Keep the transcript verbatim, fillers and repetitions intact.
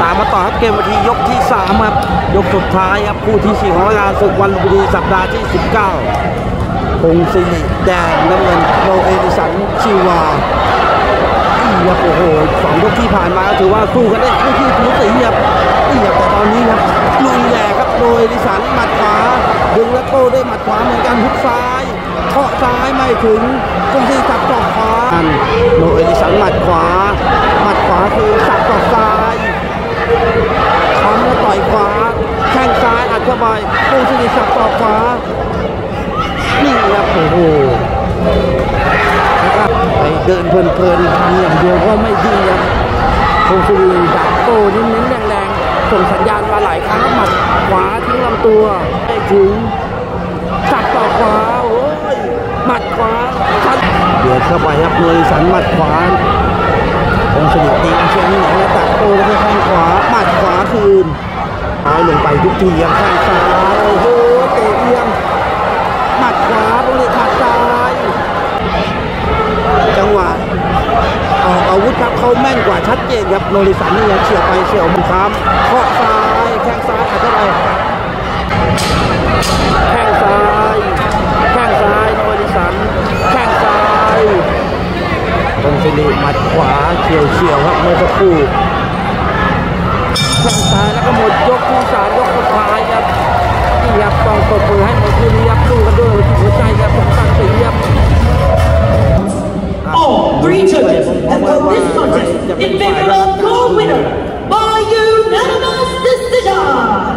ามมาต่อครับเกมวันที่ยกที่สามครับยกสุดท้ายครับคู่ที่สี่ของรายการศึกวันลุมพินีสัปดาห์ที่สิบเก้าพงศิริแดงน้ำเงินโนเอดิสันชิวานี่ครับโอ้โหสองยกที่ผ่านมาถือว่าสู้กันได้คู่ที่สูสีครับนี่ครับแต่ตอนนี้ครับลุยแหลกครับโนเอดิสันหมัดขวาดึงและโต้ด้วยหมัดขวาเหมือนกันหุกซ้ายเคาะซ้ายไม่ถึงพงศิริสับศอกขวาโนเอดิสันหมัดขวาหมัดขวาคือสับศอกซ้ายทำแล้วต่อยขวาแข้งซ้ายอัดเข้าไปพงศิริสับศอกขวานี่ครับโอ้โหไปเดินเพลินๆทำอย่างเดียวก็ไม่ดีครับพงศิริดักโต้เน้นๆแรงๆส่งสัญญาณมาหลายครั้งหมัดขวาทิ้งลำตัวไม่ถึงสับต่อขวาโอ้ยหมัดขวาเดือดเข้าไปครับโนเอดิสันหมัดขวาพงศิริตีเชียงหนังและตัดโต้ด้วยแข้งขวาหมัดขวาคืนซ้ายลงไปทุกทียังแข้งซ้ายโอ้โหเตะเอียงหมัดขวาพงศิริขาดซ้ายจังหวะออกอาวุธครับเขาแม่นกว่าชัดเจนครับโนเอดิสันนี่ยังเฉียบไปเฉียวมันค้ำเคาะซ้ายแข้งซ้ายอัดเข้าไปแข้งซ้ายแข้งซ้ายโนเอดิสันแข้งซ้ายพงศิริหมัดขวาเฉียวเฉียวครับเมื่อสักครู่แข้งซ้ายแล้วก็หมดยกที่สามยกสุดท้ายครับนี่ครับต้องตบมือให้หมดคู่นี้ครับสู้กันด้วยหัวใจครับผมตั้งใจครับ All three judges have called this contest in favor of co-winner by unanimous decision.